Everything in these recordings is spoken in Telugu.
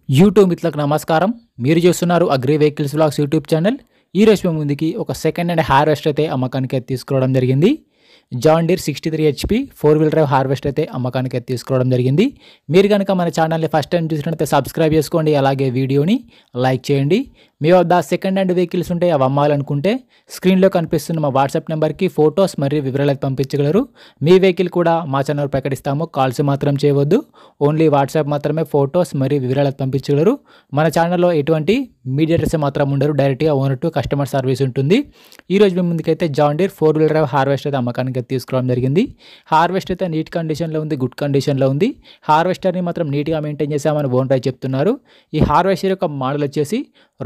యూట్యూబ్ మిత్రులకు నమస్కారం. మీరు చూస్తున్నారు agri vehicles vlogs YouTube channel. ఈ రోజు మీ ముందుకి ఒక సెకండ్ హ్యాండ్ హార్వెస్టర్ అయితే అమ్మకానికి అయితే తీసుకురావడం జరిగింది. John Deere 63 HP 4-wheel drive harvester అయితే అమ్మకానికి అయితే తీసుకురావడం జరిగింది. మీరు కనుక మన ఛానల్ని ఫస్ట్ టైం చూసినట్లయితే సబ్స్క్రైబ్ చేసుకోండి, అలాగే వీడియోని లైక్ చేయండి. మీ వద్ద సెకండ్ హ్యాండ్ వెహికల్స్ ఉంటే అవి అమ్మాలనుకుంటే స్క్రీన్లో కనిపిస్తున్న మా వాట్సాప్ నెంబర్కి ఫొటోస్ మరియు వివరాలు పంపించగలరు. మీ వెహికల్ కూడా మా ఛానల్ ప్రకటిస్తాము. కాల్స్ మాత్రం చేయవద్దు, ఓన్లీ వాట్సాప్ మాత్రమే ఫొటోస్ మరియు వివరాలు పంపించగలరు. మన ఛానల్లో ఎటువంటి మీడియేటర్స్ మాత్రం ఉండరు, డైరెక్ట్గా ఓనర్ టు కస్టమర్ సర్వీస్ ఉంటుంది. ఈరోజు మీ ముందుకైతే John Deere 4-wheel drive harvester అయితే అమ్మకానికి తీసుకురావడం జరిగింది. హార్వెస్టర్ అయితే నీట్ కండిషన్లో ఉంది, గుడ్ కండిషన్లో ఉంది. హార్వెస్టర్ని మాత్రం నీట్గా మెయింటైన్ చేశామని ఓనర్ చెప్తున్నారు. ఈ హార్వెస్టర్ యొక్క మోడల్ వచ్చేసి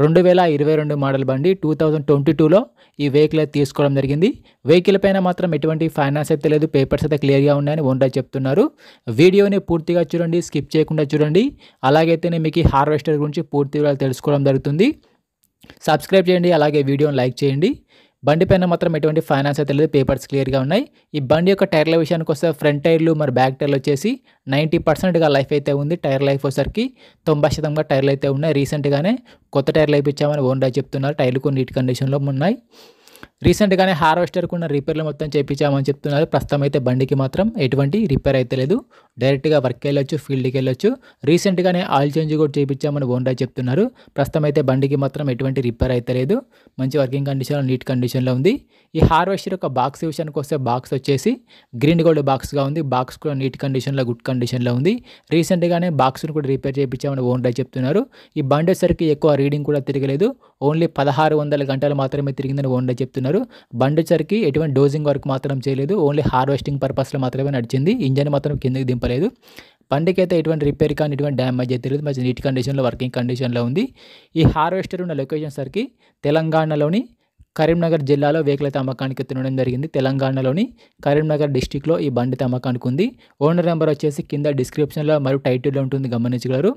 2022 మోడల్ బండి. 2022లో ఈ వెహికల్ అయితే తీసుకోవడం జరిగింది. వెహికల్ పైన మాత్రం ఎటువంటి ఫైనాన్స్ అయితే లేదు, పేపర్స్ అయితే క్లియర్గా ఉన్నాయని ఓనర్ చెప్తున్నారు. వీడియోని పూర్తిగా చూడండి, స్కిప్ చేయకుండా చూడండి. అలాగైతేనే మీకు ఈ హార్వెస్టర్ గురించి పూర్తి వివరాలు తెలుసుకోవడం జరుగుతుంది. సబ్స్క్రైబ్ చేయండి, అలాగే వీడియోని లైక్ చేయండి. బండి పైన మాత్రం ఎటువంటి ఫైనాన్స్ అయితే లేదు, పేపర్స్ క్లియర్గా ఉన్నాయి. ఈ బండి యొక్క టైర్ల విషయానికి వస్తే ఫ్రంట్ టైర్లు మరి బ్యాక్ టైర్లు వచ్చేసి 90%గా లైఫ్ అయితే ఉంది. టైర్ లైఫ్ వచ్చేసరికి 90% టైర్లు అయితే ఉన్నాయి. రీసెంట్గానే కొత్త టైర్లు వేయించామని ఓనర్ చెప్తున్నారు. టైర్లు కొన్ని నీట్ కండిషన్లో ఉన్నాయి. రీసెంట్గానే హార్వెస్టర్కు ఉన్న రిపేర్లు మొత్తం చేయించామని చెప్తున్నారు. ప్రస్తుతం అయితే బండికి మాత్రం ఎటువంటి రిపేర్ అయితే లేదు, డైరెక్ట్గా వర్క్కి వెళ్ళొచ్చు, ఫీల్డ్కి వెళ్ళొచ్చు. రీసెంట్గానే ఆయిల్ చేంజ్ కూడా చేయించామని ఓనర్ చెప్తున్నారు. ప్రస్తుతం అయితే బండికి మాత్రం ఎటువంటి రిపేర్ అయితే లేదు, మంచి వర్కింగ్ కండిషన్లో నీట్ కండిషన్లో ఉంది. ఈ హార్వెస్టర్ యొక్క బాక్స్ విషయానికి వస్తే బాక్స్ వచ్చేసి గ్రీన్ గోల్డ్ బాక్స్గా ఉంది. బాక్స్ కూడా నీట్ కండిషన్లో, గుడ్ కండిషన్లో ఉంది. రీసెంట్గానే బాక్స్ను కూడా రిపేర్ చేయించామని ఓనర్ చెప్తున్నారు. ఈ బండి వచ్చేసరికి ఎక్కువ రీడింగ్ కూడా తిరగలేదు, ఓన్లీ 1600 గంటలు మాత్రమే తిరిగిందని ఓనర్ చెప్తున్నారు. బండి వచ్చరికి ఎటువంటి డోజింగ్ వర్క్ మాత్రం చేయలేదు, ఓన్లీ హార్వెస్టింగ్ పర్పస్లో మాత్రమే నడిచింది. ఇంజన్ మాత్రం కిందకి దింపలేదు. బండికి అయితే ఎటువంటి రిపేర్ కానీ ఎటువంటి డ్యామేజ్ అయితే లేదు, మంచి నీట్ కండిషన్లో, వర్కింగ్ కండిషన్లో ఉంది. ఈ హార్వెస్టర్ ఉన్న లొకేషన్ సరికి తెలంగాణలోని కరీంనగర్ జిల్లాలో వెహికల్ అయితే అమ్మకానికి తినడం జరిగింది. తెలంగాణలోని కరీంనగర్ డిస్టిక్లో ఈ బండి అయితే అమ్మకానికి ఉంది. ఓనర్ నెంబర్ వచ్చేసి కింద డిస్క్రిప్షన్లో మరియు టైటిల్లో ఉంటుంది, గమనించగలరు.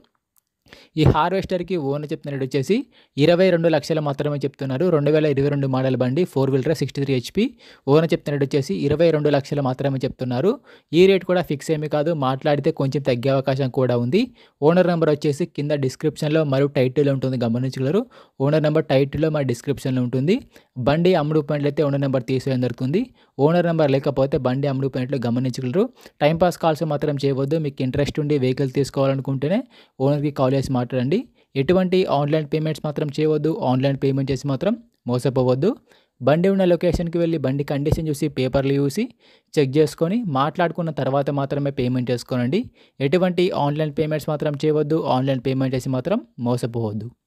ఈ హార్వెస్టర్కి ఓనర్ చెప్తున్న రేట్ వచ్చేసి 22 లక్షలు మాత్రమే చెప్తున్నారు. 2022 మోడల్ బండి 4-wheel drive 63 HP. ఓనర్ చెప్తున్న రేట్ వచ్చేసి 22 లక్షలు మాత్రమే చెప్తున్నారు. ఈ రేట్ కూడా ఫిక్స్ ఏమీ కాదు, మాట్లాడితే కొంచెం తగ్గే అవకాశం కూడా ఉంది. ఓనర్ నెంబర్ వచ్చేసి కింద డిస్క్రిప్షన్లో మరియు టైటిల్లో ఉంటుంది, గమనించగలరు. ఓనర్ నెంబర్ టైటిల్లో మరియు డిస్క్రిప్షన్లో ఉంటుంది. బండి అమ్ముడు పోయినట్లయితే ఓనర్ నెంబర్ తీసేయడం జరుగుతుంది. ఓనర్ నెంబర్ లేకపోతే బండి అమ్ముడు పోయినట్లు గమనించగలరు. టైంపాస్ కాల్స్ మాత్రం చేయవద్దు. మీకు ఇంట్రెస్ట్ ఉండి వెహికల్ తీసుకోవాలనుకుంటేనే ఓనర్కి కాల్ చేసి మాట్లాడండి. ఎటువంటి ఆన్లైన్ పేమెంట్స్ మాత్రం చేయవద్దు. ఆన్లైన్ పేమెంట్ చేసి మాత్రం మోసపోవద్దు. బండి ఉన్న లొకేషన్కి వెళ్ళి బండి కండిషన్ చూసి, పేపర్లు చూసి చెక్ చేసుకొని మాట్లాడుకున్న తర్వాత మాత్రమే పేమెంట్ చేసుకోనండి. ఎటువంటి ఆన్లైన్ పేమెంట్స్ మాత్రం చేయవద్దు. ఆన్లైన్ పేమెంట్ చేసి మాత్రం మోసపోవద్దు.